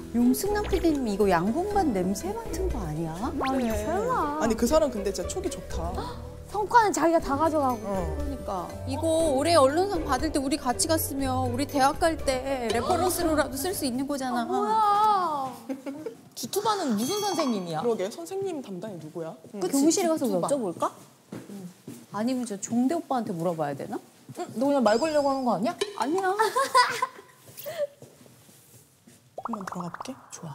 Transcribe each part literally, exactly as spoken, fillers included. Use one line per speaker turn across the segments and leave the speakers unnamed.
용승남 피디님 이거 양봉반 냄새 맡은 거 아니야?
아니 설마. 아니 그 사람 근데 진짜 촉이 좋다.
성과는 자기가 다 가져가고.
어.
그러니까 이거 올해 언론상 받을 때 우리 같이 갔으면 우리 대학 갈 때 레퍼런스로라도 쓸 수 있는 거잖아.
아, 뭐야.
주투바는 무슨 선생님이야?
그러게 선생님 담당이 누구야? 응.
그 교무실에 가서 여쭤볼까? 응. 아니면 저 종대 오빠한테 물어봐야 되나?
응? 너 그냥 말 걸려고 하는 거 아니야?
아니야.
한번 들어가 볼게.
좋아.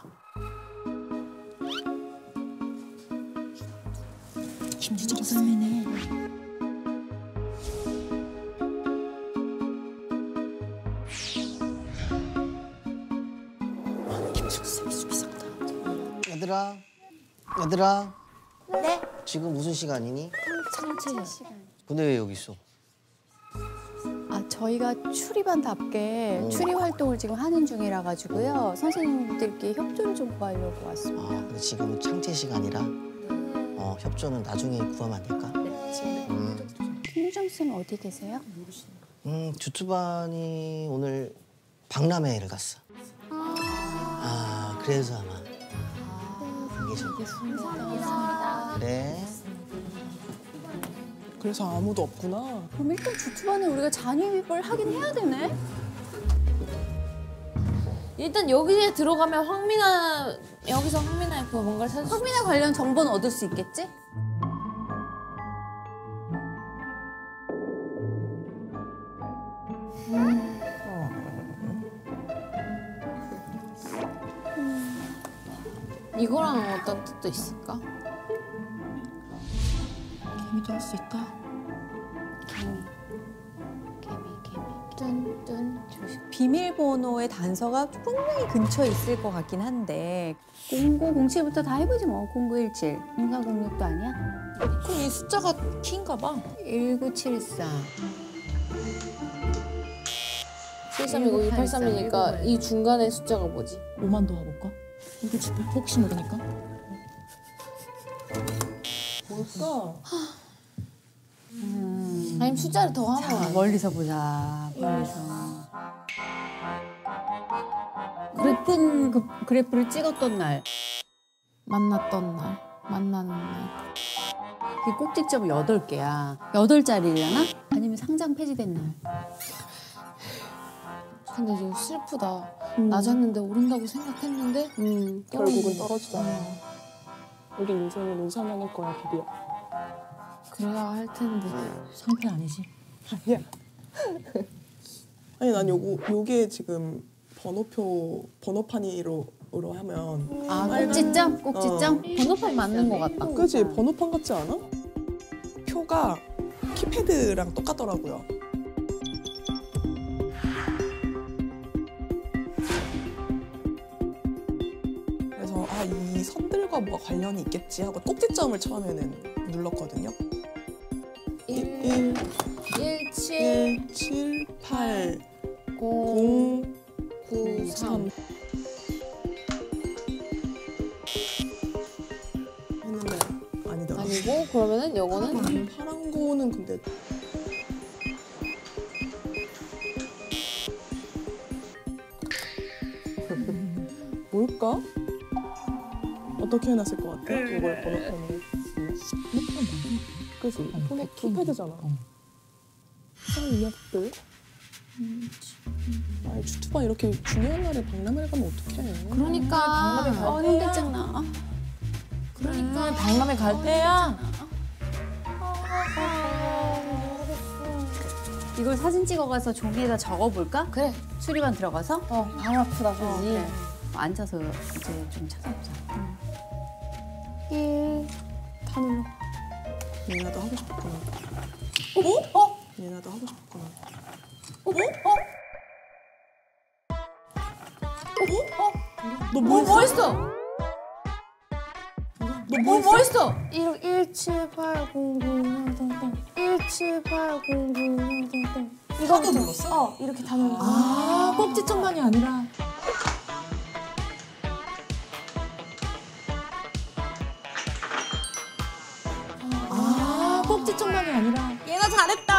김주정 선배네. 김주정 쌤이 수비상다.
얘들아, 얘들아.
네?
지금 무슨 시간이니?
창체 시간.
근데 왜 여기 있어?
아, 저희가 추리반답게
오.
추리 활동을 지금 하는 중이라 가지고요. 선생님들께 협조를 좀 구하려고 왔습니다.
아, 근데 지금은 창체 시간이라 어, 협조는 나중에 구하면 안 될까?
네, 지금.
음,
김유정 쌤 어디 계세요?
음 주투반이 오늘 박람회를 갔어. 아, 그래서 아마 안 계신
감사합니다.
그래.
그래서 아무도 없구나.
그럼 일단 주투반에 우리가 잔입을 하긴 해야 되네?
일단 여기에 들어가면 황미나 여기서 황미나의 그 뭔가를 찾을 수
황미나 관련 정보는 얻을 수 있겠지?
이거랑 어떤 뜻도 있을까?
개미도 할 수 있다. 개미. 개미, 개미. 뚠뚠. 비밀번호의 단서가 분명히 근처에 있을 것 같긴 한데 공구공칠부터 다 해보지 뭐. 공구일칠. 공사공육도 아니야?
그럼 이 숫자가 키인가 봐.
일구칠사.
칠삼이고 이팔삼이니까 이 중간의 숫자가 뭐지?
오만 더 가볼까? 이게 진짜 혹시 모르니까.
뭘까?
음.
아니면 숫자를 더 하면
자,
안 돼?
멀리서 보자. 멀리서. 그래프, 그 그래프를 찍었던 날.
만났던 날, 만나는 날.
그 꼭지점이 여덟 개야. 여덟 자리려나? 아니면 상장 폐지된 날.
근데 이거 슬프다. 낮았는데 오른다고 생각했는데
음, 결국은 떨어지잖아. 우리 인생은 운산하는 거야, 비비야.
그래야 할 텐데.
상패 아니지?
아니야. 아니 난 요거 요게 지금 번호표 번호판이로 으로 하면
아, 꼭지점? 꼭지점?
번호판 맞는 것 같다.
그지 번호판 같지 않아? 표가 키패드랑 똑같더라고요. 그래서 아, 이 선들과 뭐가 관련이 있겠지 하고 꼭지점을 처음에는 눌렀거든요. 일,
일, 칠,
일, 칠, 팔,
공,
공,
구, 삼.
했는데 아니더라.
아니고 그러면은 요거는
파란 거는 근데 뭘까? 어떻게 해놨을 것 같아? 이걸 번호판으로. 그지? 폰에 키패드잖아. 이상한 이야기들. 아니 주투바 이렇게 중요한 날에 박람회를 가면 어떡해.
그러니까 박람회 갈
어,
때야.
힘들잖아.
그러니까 박람회 갈 때야.
이걸 사진 찍어가서 종이에다 적어볼까?
그래.
수리반 들어가서?
어, 발 아프다, 그지?
어, 그래. 앉아서 이제 좀 찾아보자.
일. 다 눌러.
얘나도 하고 싶었구나.
어? 어?
얘나도 하고 싶었구나.
어? 어?
너
뭐,
뭐
뭐
했어?
했어? 너 뭐, 뭐 했어?
일, 일, 칠, 팔, 공, 구, 영, 땡땡. 일, 칠, 팔, 공, 구, 영, 땡땡. 이거부터 눌렀어? 어, 이렇게 다 눌렀어.
아, 꼭지점만이 아니라.
아,
꼭지점만이 아니라.
얘나 잘했다.